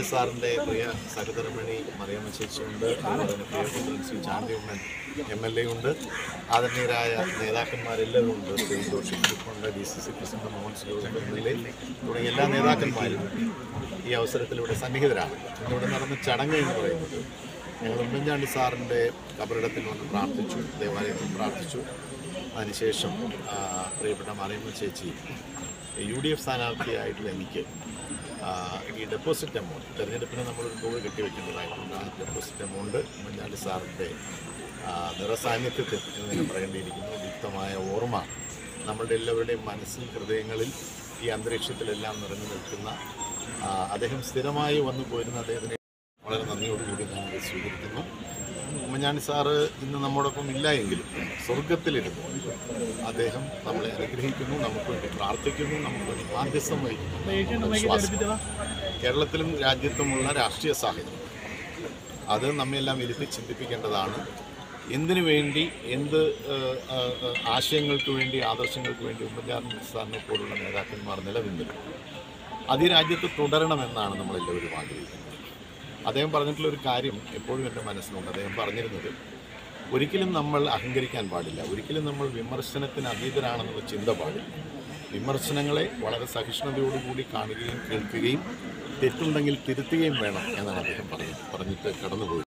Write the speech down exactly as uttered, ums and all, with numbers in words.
ഉമ്മൻചാണ്ടി സാറിൻ്റെ പ്രിയ സഹധർമ്മിണി മറിയമ്മ ചേച്ചിയുണ്ട്, അതുപോലെ തന്നെ പ്രിയപുത്രൻ Shri Chandy Oommen M L A ഉണ്ട്, ആദരണീയരായ നേതാക്കന്മാരെല്ലാവരും ഉണ്ട്. ശ്രീ ജോഷി ഗ്രൂപ്പുണ്ട്, ഡി സി സി പ്രസിഡന്റ് മോഹൻസ് ജോസഫ് എം എൽ എ തുടങ്ങിയ എല്ലാ നേതാക്കന്മാരും ഈ അവസരത്തിലൂടെ സന്നിഹിതരാണ്. ഇന്നിവിടെ നടന്ന ചടങ്ങ് എന്ന് പറയുന്നത് ഞങ്ങൾ ഉമ്മൻചാണ്ടി സാറിൻ്റെ കബറിടത്തിൽ വന്ന് പ്രാർത്ഥിച്ചു, ദേവാലയത്തിൽ പ്രാർത്ഥിച്ചു. അതിനുശേഷം പ്രിയപ്പെട്ട മറിയമ്മ ചേച്ചി യു ഡി എഫ് സ്ഥാനാർത്ഥിയായിട്ടുള്ള എനിക്ക് ഈ ഡെപ്പോസിറ്റ് എമൗണ്ട് തെരഞ്ഞെടുപ്പിന് നമ്മളൊരു തുക കെട്ടിവെക്കേണ്ടതായിട്ടുണ്ട്. ആ ഡെപ്പോസിറ്റ് എമൗണ്ട് ഉമ്മൻചാണ്ടി സാറിൻ്റെ നിറസാന്നിധ്യത്തിൽ എന്ന് പറയേണ്ടിയിരിക്കുന്നു. യുക്തമായ ഓർമ്മ നമ്മളുടെ എല്ലാവരുടെയും മനസ്സിൽ, ഹൃദയങ്ങളിൽ, ഈ അന്തരീക്ഷത്തിലെല്ലാം നിറഞ്ഞു നിൽക്കുന്ന അദ്ദേഹം സ്ഥിരമായി വന്നു പോരുന്ന അദ്ദേഹത്തിന് വളരെ നന്ദിയോടുകൂടി ഞാനത് സ്വീകരിക്കുന്നു. ഉമ്മൻചാണ്ടി സാറ് ഇന്ന് നമ്മോടൊപ്പം ഇല്ല എങ്കിലും സ്വർഗത്തിലിരുന്നു അദ്ദേഹം നമ്മളെ അനുഗ്രഹിക്കുന്നു, നമുക്ക് വേണ്ടി പ്രാർത്ഥിക്കുന്നു, നമുക്ക് വേണ്ടി മാധ്യസ്ഥം വഹിക്കുന്നു. വിശ്വാസം കേരളത്തിലും രാജ്യത്തുമുള്ള രാഷ്ട്രീയ സാഹചര്യം അത് നമ്മയെല്ലാം ഇരുത്തി ചിന്തിപ്പിക്കേണ്ടതാണ്. എന്തിനു വേണ്ടി, എന്ത് ആശയങ്ങൾക്ക് വേണ്ടി, ആദർശങ്ങൾക്ക് വേണ്ടി ഉമ്മൻചാണ്ടി സാറിനെ പോലുള്ള നേതാക്കന്മാർ നിലനിന്നിരുന്നു, അത് ഈ രാജ്യത്ത് തുടരണമെന്നാണ് നമ്മളെല്ലാവരും ആഗ്രഹിക്കുന്നത്. അദ്ദേഹം പറഞ്ഞിട്ടുള്ളൊരു കാര്യം എപ്പോഴും എൻ്റെ മനസ്സിലുണ്ട്. അദ്ദേഹം പറഞ്ഞിരുന്നത് ഒരിക്കലും നമ്മൾ അഹങ്കരിക്കാൻ പാടില്ല, ഒരിക്കലും നമ്മൾ വിമർശനത്തിന് അതീതരാണെന്നുള്ള ചിന്ത പാടില്ല. വിമർശനങ്ങളെ വളരെ സഹിഷ്ണുതയോടുകൂടി കാണുകയും കേൾക്കുകയും തെറ്റുണ്ടെങ്കിൽ തിരുത്തുകയും വേണം എന്നാണ് അദ്ദേഹം പറഞ്ഞത് പറഞ്ഞിട്ട് കടന്നുപോയി.